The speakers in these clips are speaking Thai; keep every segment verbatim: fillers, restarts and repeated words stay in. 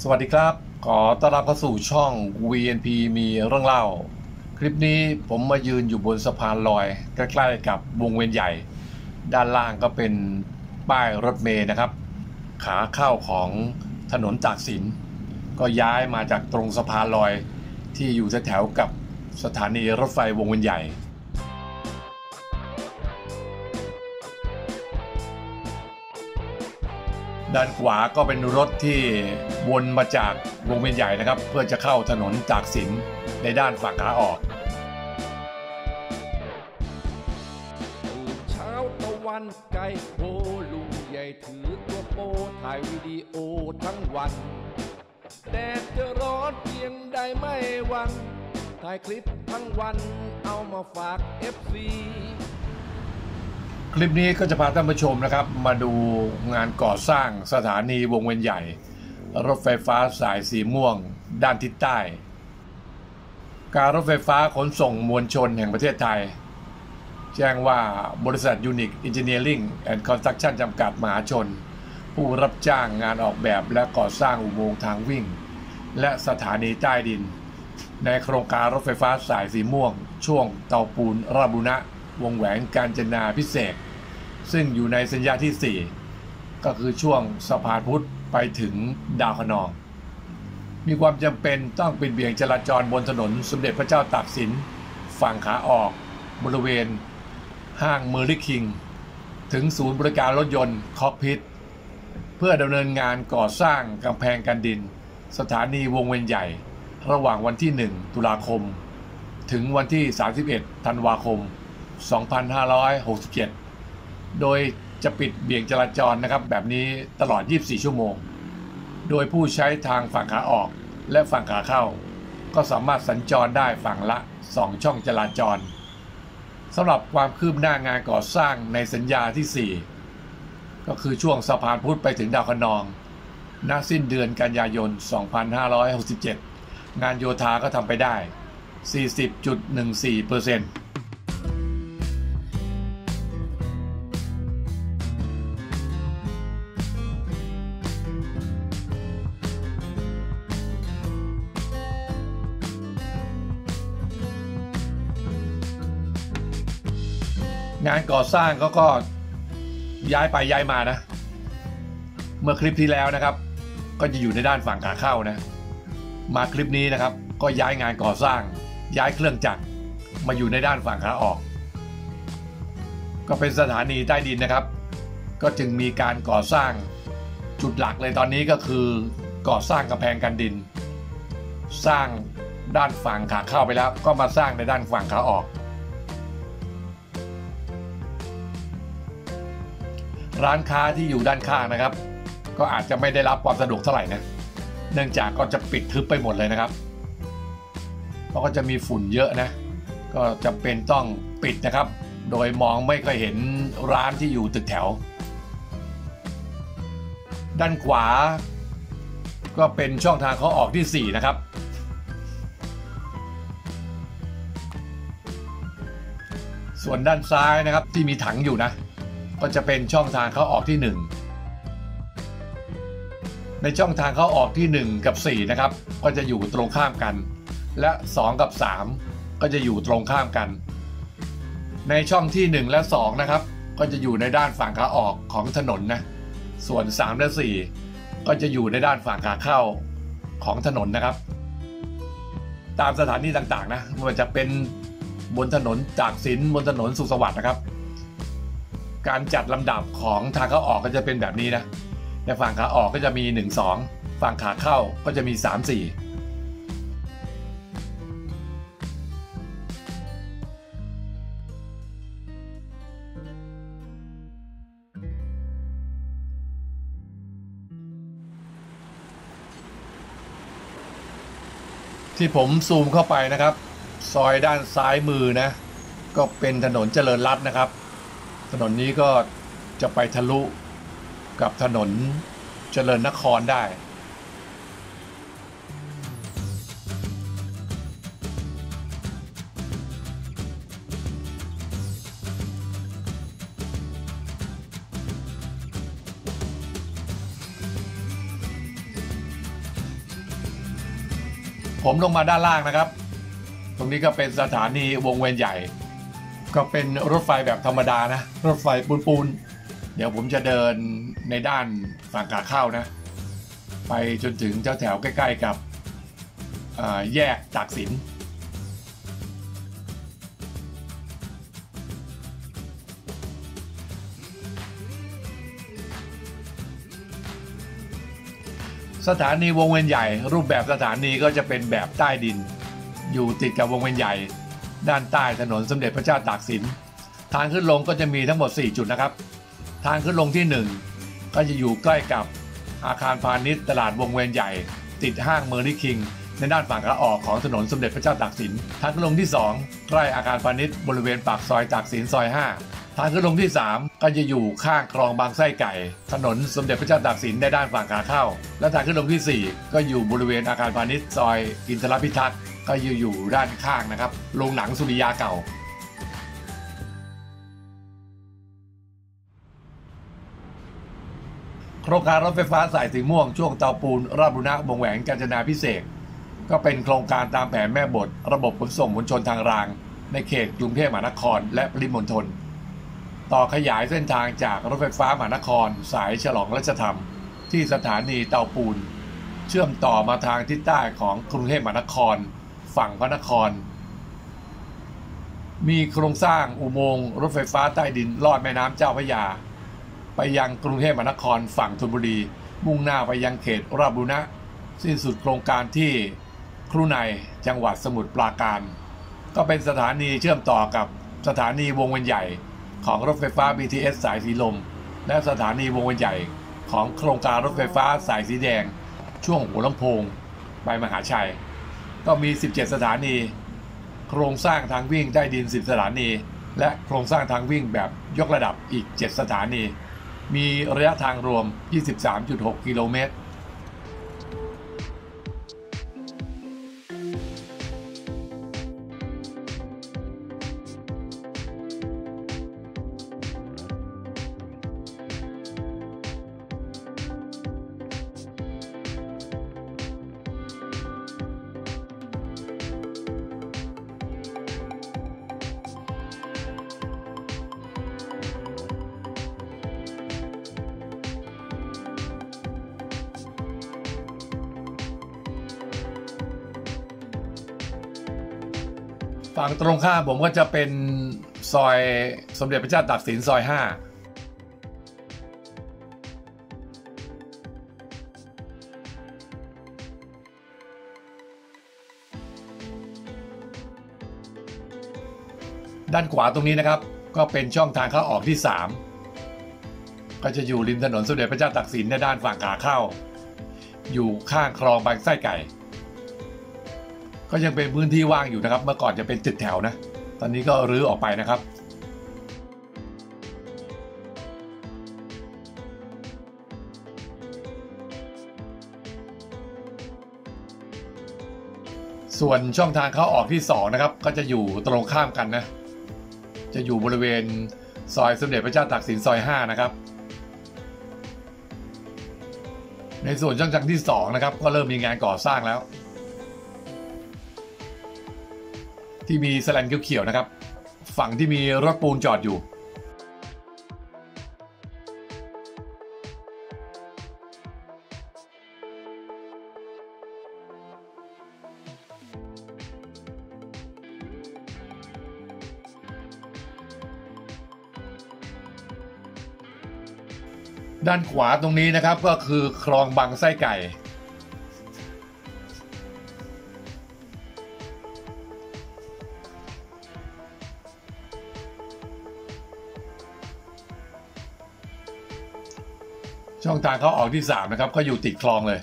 สวัสดีครับขอต้อนรับเข้าสู่ช่อง วี เอ็น พี มีเรื่องเล่าคลิปนี้ผมมายืนอยู่บนสะพานลอยใกล้ๆกับวงเวียนใหญ่ด้านล่างก็เป็นป้ายรถเมล์นะครับขาเข้าของถนนตากสินก็ย้ายมาจากตรงสะพานลอยที่อยู่แถวๆกับสถานีรถไฟวงเวียนใหญ่ด้านขวาก็เป็นรถที่วนมาจากวงเวียนใหญ่นะครับเพื่อจะเข้าถนนตากสินในด้านฝั่งขาออกเช้าตะวันไกลโพลุงใหญ่ถือตัวโปถ่ายวิดีโอทั้งวันแดดจะร้อนเพียงใดไม่หวั่นถ่ายคลิปทั้งวันเอามาฝาก เอฟ ซีคลิปนี้ก็จะพาท่านผู้ชมนะครับมาดูงานก่อสร้างสถานีวงเวียนใหญ่รถไฟฟ้าสายสีม่วงด้านทิศใต้การรถไฟฟ้าขนส่งมวลชนแห่งประเทศไทยแจ้งว่าบริษัท Unique Engineering and Construction จำกัดมหาชนผู้รับจ้างงานออกแบบและก่อสร้างอุโมงค์ทางวิ่งและสถานีใต้ดินในโครงการรถไฟฟ้าสายสีม่วงช่วงเตาปูนราชบุรณะวงแหวนกาญจนาพิเศษกซึ่งอยู่ในสัญญาที่สี่ก็คือช่วงสะพานพุทธไปถึงดาวคะนองมีความจำเป็นต้องปิดเบี่ยงจราจรบนถนนสมเด็จพระเจ้าตากสินฝั่งขาออกบริเวณห้างเมอร์ลิคิงถึงศูนย์บริการรถยนต์คอกพิทเพื่อดำเนินงานก่อสร้างกำแพงกันดินสถานีวงเวียนใหญ่ระหว่างวันที่หนึ่งตุลาคมถึงวันที่สามสิบเอ็ดธันวาคมสองพันห้าร้อยหกสิบเจ็ดโดยจะปิดเบี่ยงจราจรนะครับแบบนี้ตลอดยี่สิบสี่ชั่วโมงโดยผู้ใช้ทางฝั่งขาออกและฝั่งขาเข้าก็สามารถสัญจรได้ฝั่งละสองช่องจราจรสำหรับความคืบหน้างานก่อสร้างในสัญญาที่สี่ก็คือช่วงสะพานพุทธไปถึงดาวคะนองณสิ้นเดือนกันยายนสองพันห้าร้อยหกสิบเจ็ดงานโยธาก็ทำไปได้ สี่สิบจุดหนึ่งสี่เปอร์เซ็นต์งานก่อสร้างเขาก็ย้ายไปย้ายมานะเมื่อคลิปที่แล้วนะครับก็จะอยู่ในด้านฝั่งขาเข้านะมาคลิปนี้นะครับก็ย้ายงานก่อสร้างย้ายเครื่องจักรมาอยู่ในด้านฝั่งขาออกก็เป็นสถานีใต้ดินนะครับก็จึงมีการก่อสร้างจุดหลักเลยตอนนี้ก็คือก่อสร้างกำแพงกันดินสร้างด้านฝั่งขาเข้าไปแล้วก็มาสร้างในด้านฝั่งขาออกร้านค้าที่อยู่ด้านข้างนะครับก็อาจจะไม่ได้รับความสะดวกเท่าไหร่นะเนื่องจากก็จะปิดทึบไปหมดเลยนะครับเพราะก็จะมีฝุ่นเยอะนะก็จำเป็นต้องปิดนะครับโดยมองไม่ค่อยเห็นร้านที่อยู่ตึกแถวด้านขวาก็เป็นช่องทางเข้าออกที่สี่นะครับส่วนด้านซ้ายนะครับที่มีถังอยู่นะก็จะเป็นช่องทางเข้าออกที่หนึ่งในช่องทางเข้าออกที่หนึ่งกับสี่นะครับก็จะอยู่ตรงข้ามกันและสองกับสามก็จะอยู่ตรงข้ามกันในช่องที่หนึ่งและสองนะครับก็จะอยู่ในด้านฝั่งขาออกของถนนนะส่วนสามและสี่ก็จะอยู่ในด้านฝั่งขาเข้าของถนนนะครับตามสถานีต่างๆนะไม่ว่าจะเป็นบนถนนตากสินบนถนนสุขสวัสดิ์นะครับการจัดลำดับของทางเข้าออกก็จะเป็นแบบนี้นะในฝั่งขาออกก็จะมีหนึ่ง สองฝั่งขาเข้าก็จะมีสาม สี่ที่ผมซูมเข้าไปนะครับซอยด้านซ้ายมือนะก็เป็นถนนเจริญรัตน์นะครับถนนนี้ก็จะไปทะลุกับถนนเจริญนครได้ ถผมลงมาด้านล่างนะครับตรงนี้ก็เป็นสถานีวงเวียนใหญ่ก็เป็นรถไฟแบบธรรมดานะรถไฟปูนๆเดี๋ยวผมจะเดินในด้านฝั่งขาเข้านะไปจนถึงแถวๆใกล้ๆกับแยกตากสินสถานีวงเวียนใหญ่รูปแบบสถานีก็จะเป็นแบบใต้ดินอยู่ติดกับวงเวียนใหญ่ด้านใต้ถนนสมเด็จพระเจ้าตากสินทางขึ้นลงก็จะมีทั้งหมดสี่จุดนะครับทางขึ้นลงที่หนึ่งก็จะอยู่ใกล้กับอาคารพาณิชย์ตลาดวงเวียนใหญ่ติดห้างเมอร์ลี่คิงในด้านฝั่งขาออกของถนนสมเด็จพระเจ้าตากสินทางขึ้นลงที่สองใกล้อาคารพาณิชย์บริเวณปากซอยตากสินซอยห้าทางขึ้นลงที่สามก็จะอยู่ข้างคลองบางไส้ไก่ถนนสมเด็จพระเจ้าตากสินในด้านฝั่งขาเข้าและทางขึ้นลงที่สี่ก็อยู่บริเวณอาคารพาณิชย์ซอยอินทรพิทักษ์ก็อยู่อยู่ด้านข้างนะครับโรงหนังสุริยาเก่าโครงการรถไฟฟ้าสายสีม่วงช่วงเตาปูนราชบุรณะวงแหวนกาญจนาภิเษกก็เป็นโครงการตามแผนแม่บทระบบขนส่งมวลชนทางรางในเขตกรุงเทพมหานครและปริมณฑลต่อขยายเส้นทางจากรถไฟฟ้ามหานครสายฉลองรัชธรรมที่สถานีเตาปูนเชื่อมต่อมาทางทิศใต้ของกรุงเทพมหานครฝั่งพระนครมีโครงสร้างอุโมงค์รถไฟฟ้าใต้ดินลอดแม่น้ำเจ้าพระยาไปยังกรุงเทพมหานครฝั่งธนบุรีมุ่งหน้าไปยังเขตราชบุรณะสิ้นสุดโครงการที่ครูในจังหวัดสมุทรปราการก็เป็นสถานีเชื่อมต่อกับสถานีวงเวียนใหญ่ของรถไฟฟ้า บี ที เอส สายสีลมและสถานีวงเวียนใหญ่ของโครงการรถไฟฟ้าสายสีแดงช่วงหัวลำโพงไปมหาชัยก็มีสิบเจ็ดสถานีโครงสร้างทางวิ่งใต้ดินสิบสถานีและโครงสร้างทางวิ่งแบบยกระดับอีกเจ็ดสถานีมีระยะทางรวม ยี่สิบสามจุดหก กิโลเมตรฝั่งตรงข้ามผมก็จะเป็นซอยสมเด็จพระเจ้าตากสินซอยห้าด้านขวาตรงนี้นะครับก็เป็นช่องทางเข้าออกที่สามก็จะอยู่ริมถนนสมเด็จพระเจ้าตากสินในด้านฝั่งขาเข้าอยู่ข้างคลองบางไส้ไก่ก็ยังเป็นพื้นที่ว่างอยู่นะครับเมื่อก่อนจะเป็นตึกแถวนะตอนนี้ก็รื้อออกไปนะครับส่วนช่องทางเข้าออกที่สองนะครับก็จะอยู่ตรงข้ามกันนะจะอยู่บริเวณซอยสมเด็จพระเจ้าตากสินซอยห้านะครับในส่วนช่องทางที่สองนะครับก็เริ่มมีงานก่อสร้างแล้วที่มีแสแลนเขียวๆนะครับฝั่งที่มีรถปูนจอดอยู่ด้านขวาตรงนี้นะครับก็คือคลองบางไส้ไก่ช่องทางเขาออกที่สามนะครับก็อยู่ติดคลองเลย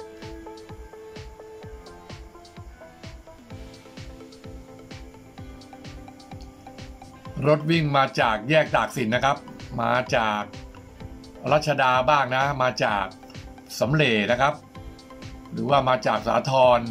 รถวิ่งมาจากแยกตากสินนะครับมาจากรัชดาบ้างนะมาจากสำเร็จนะครับหรือว่ามาจากสาทร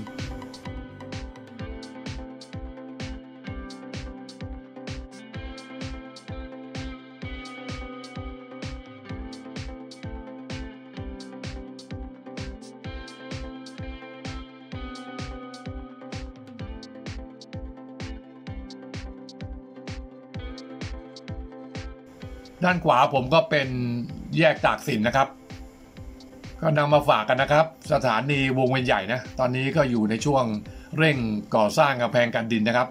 ด้านขวาผมก็เป็นแยกตากสินนะครับก็นำมาฝากกันนะครับสถานีวงเวียนใหญ่นะตอนนี้ก็อยู่ในช่วงเร่งก่อสร้างกำแพงกันดินนะครับ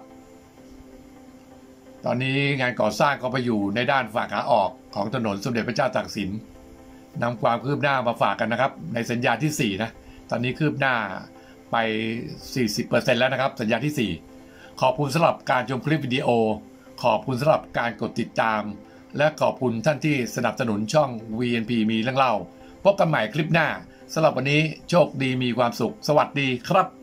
ตอนนี้งานก่อสร้างก็ไปอยู่ในด้านฝั่งขาออกของถนนสมเด็จพระเจ้าตากสินนำความคืบหน้ามาฝากกันนะครับในสัญญาที่สี่นะตอนนี้คืบหน้าไป สี่สิบเปอร์เซ็นต์ แล้วนะครับสัญญาที่สี่ขอบคุณสำหรับการชมคลิปวิดีโอขอบคุณสำหรับการกดติดตามและขอบคุณท่านที่สนับสนุนช่อง วี เอ็น พี มีเรื่องเล่าพบกันใหม่คลิปหน้าสำหรับวันนี้โชคดีมีความสุขสวัสดีครับ